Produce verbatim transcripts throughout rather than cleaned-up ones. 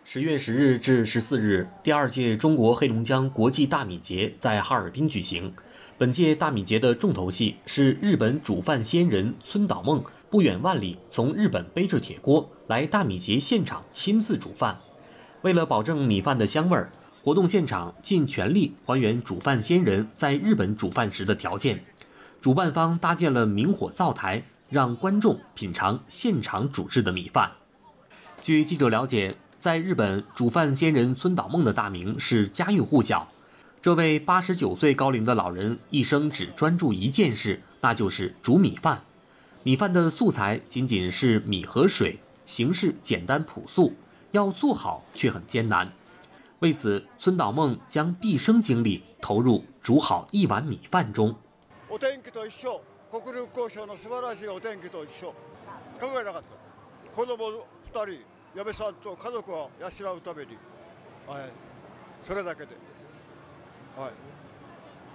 十月十日至十四日，第二届中国黑龙江国际大米节在哈尔滨举行。本届大米节的重头戏是日本煮饭仙人村岛梦不远万里从日本背着铁锅来大米节现场亲自煮饭。为了保证米饭的香味儿，活动现场尽全力还原煮饭仙人在日本煮饭时的条件。主办方搭建了明火灶台，让观众品尝现场煮制的米饭。据记者了解，在日本，煮饭仙人村岛梦的大名是家喻户晓。这位八十九岁高龄的老人一生只专注一件事，那就是煮米饭。米饭的素材仅仅是米和水，形式简单朴素，要做好却很艰难。为此，村岛梦将毕生精力投入煮好一碗米饭中。 お天気と一緒、国立交渉の素晴らしいお天気と一緒。考えなかった。子供二人。嫁さんと家族を養うために、はい、それだけで、はい、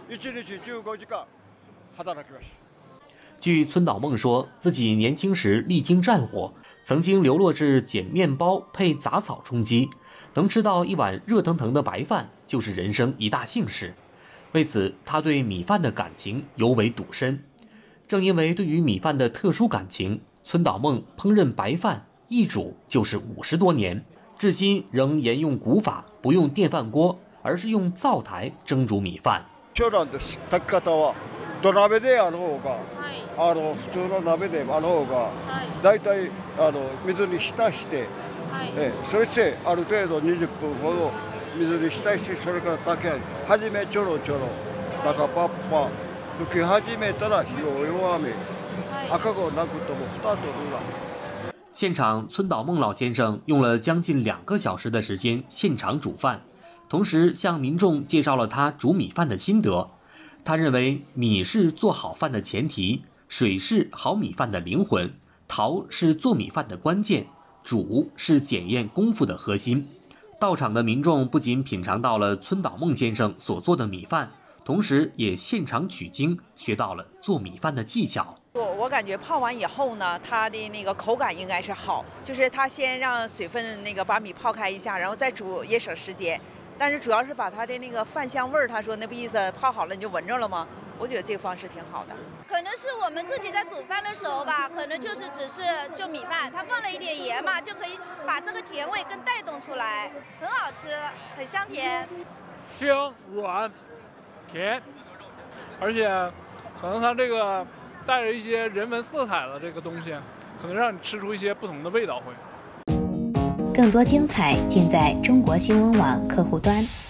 一日十五時間働きます。 据村岛梦说，自己年轻时历经战火，曾经流落至捡面包配杂草充饥，能吃到一碗热腾腾的白饭，就是人生一大幸事。为此，他对米饭的感情尤为笃深。正因为对于米饭的特殊感情，村岛梦烹饪白饭一煮就是五十多年，至今仍沿用古法，不用电饭锅，而是用灶台蒸煮米饭。 そうなんです。炊き方は土鍋である方が、あの普通の鍋である方が、だいたいあの水に浸して、え、そしてある程度にじゅっぷんほど水に浸して、それから炊き上げ、初めちょろちょろ、だからパッパ拭き始めたら火を弱め、赤子なくともスタートするな。 现场，村岛梦老先生用了将近两个小时的时间现场煮饭，同时向民众介绍了他煮米饭的心得。他认为，米是做好饭的前提，水是好米饭的灵魂，淘是做米饭的关键，煮是检验功夫的核心。到场的民众不仅品尝到了村岛梦先生所做的米饭，同时也现场取经，学到了做米饭的技巧。 我我感觉泡完以后呢，它的那个口感应该是好，就是它先让水分那个把米泡开一下，然后再煮也省时间。但是主要是把它的那个饭香味儿，他说那不意思泡好了你就闻着了吗？我觉得这个方式挺好的。 可能是我们自己在煮饭的时候吧，可能就是只是就米饭，它放了一点盐嘛，就可以把这个甜味更带动出来，很好吃，很香甜， 香软甜，而且可能它这个带着一些人文色彩的这个东西，可能让你吃出一些不同的味道会。 更多精彩尽在中国新闻网客户端。